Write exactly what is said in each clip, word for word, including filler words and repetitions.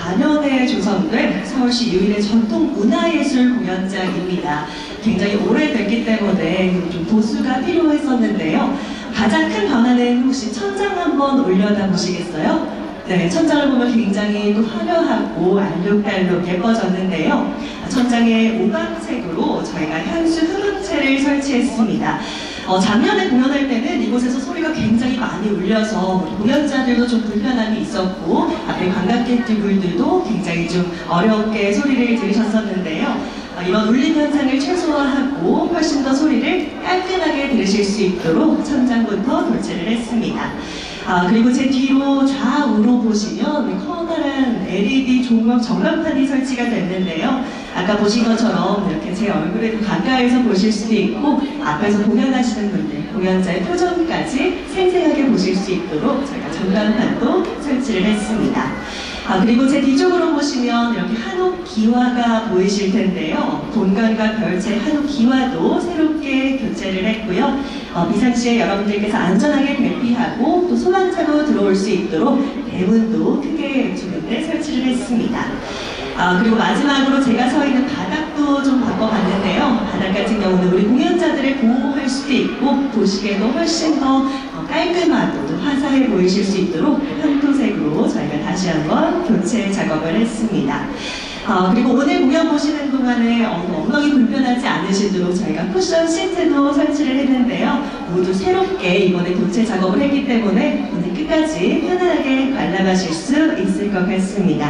이천십사 년에 조성된 서울시 유일의 전통 문화예술 공연장입니다. 굉장히 오래됐기 때문에 좀 보수가 필요했었는데요. 가장 큰 변화는 혹시 천장 한번 올려다 보시겠어요? 네, 천장을 보면 굉장히 또 화려하고 알록달록 예뻐졌는데요. 천장에 오방색으로 저희가 향수 흡음체를 설치했습니다. 어, 작년에 공연할 때는 이곳에서 소리가 굉장히 많이 울려서 공연자들도 좀 불편함이 있었고 앞에 관광객들도 굉장히 좀 어렵게 소리를 들으셨었는데요. 어, 이런 울림 현상을 최소화하고 훨씬 더 소리를 깔끔하게 들으실 수 있도록 천장부터 교체를 했습니다. 아, 그리고 제 뒤로 좌우로 보시면 커다란 엘이디 조명 전광판이 설치가 됐는데요. 아까 보신 것처럼 이렇게 제 얼굴에도 가까이서 보실 수도 있고 앞에서 공연하시는 분들, 공연자의 표정까지 생생하게 보실 수 있도록 저희가 전광판도 설치를 했습니다. 아, 그리고 제 뒤쪽으로 보시면 이렇게 한옥 기와가 보이실 텐데요. 본관과 별채 한옥 기와도 새롭게 교체를 했고요. 어, 비상시에 여러분들께서 안전하게 대피하고 또 소방차로 들어올 수 있도록 대문도 크게 주변에 설치를 했습니다. 아, 그리고 마지막으로 제가 서 있는 바닥도 좀 바꿔봤는데요. 바닥 같은 경우는 우리 공연자들을 보호할 수도 있고 보시기에도 훨씬 더 깔끔하고 또 화사해 보이실 수 있도록 황토색으로 저희가 다시 한번 교체 작업을 했습니다. 어, 그리고 오늘 공연 보시는 동안에 어, 엉덩이 불편하지 않으시도록 저희가 쿠션 시트도 설치를 했는데요. 모두 새롭게 이번에 교체 작업을 했기 때문에 오늘 끝까지 편안하게 관람하실 수 있을 것 같습니다.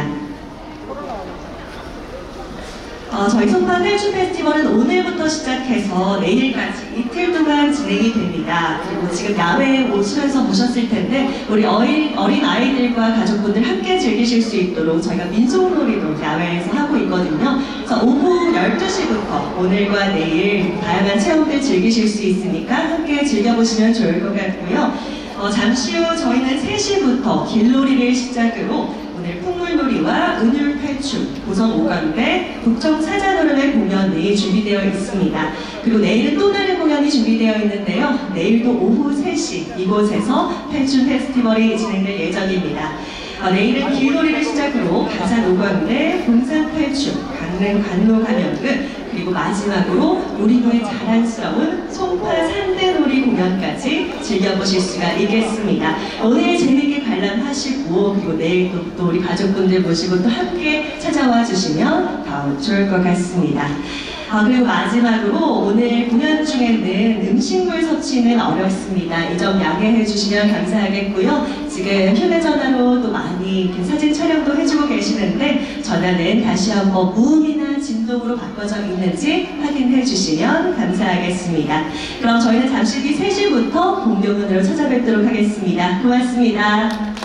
어, 저희 송파 탈춤 페스티벌은 오늘부터 시작해서 내일까지 이틀 동안 진행이 됩니다. 그리고 지금 야외에 오시면서 보셨을 텐데 우리 어린, 어린 아이들과 가족분들 함께 즐기실 수 있도록 저희가 민속놀이도 야외에서 하고 있거든요. 그래서 오후 열두 시부터 오늘과 내일 다양한 체험들 즐기실 수 있으니까 함께 즐겨보시면 좋을 것 같고요. 어, 잠시 후 저희는 세 시부터 길놀이를 시작으로 오늘 풍물놀이와 은율탈춤, 고성 오감대, 북청 사자노름의 공연이 준비되어 있습니다. 그리고 내일은 또 다른 공연이 준비되어 있는데요. 내일도 오후 세 시 이곳에서 탈춤 페스티벌이 진행될 예정입니다. 어, 내일은 길놀이를 시작으로 가산 오감대, 본산 탈춤, 강릉 관로 가면극, 그리고 마지막으로 우리도의 자랑스러운 송파 산대놀이 공연까지 즐겨보실 수가 있겠습니다. 오늘 재미있게 관람하시고 그리고 내일 또, 또 우리 가족분들 모시고 또 함께 찾아와 주시면 더 좋을 것 같습니다. 아, 그리고 마지막으로 오늘 공연 중에는 음식물 섭취는 어렵습니다. 이 점 양해해 주시면 감사하겠고요. 지금 휴대전화로 또 많이 이렇게 사진 촬영도 해주고 계시는데 전화는 다시 한번 무음이나 진동으로 바꿔져 있는지 확인해 주시면 감사하겠습니다. 그럼 저희는 잠시 뒤 세 시부터 공개문으로 찾아뵙도록 하겠습니다. 고맙습니다.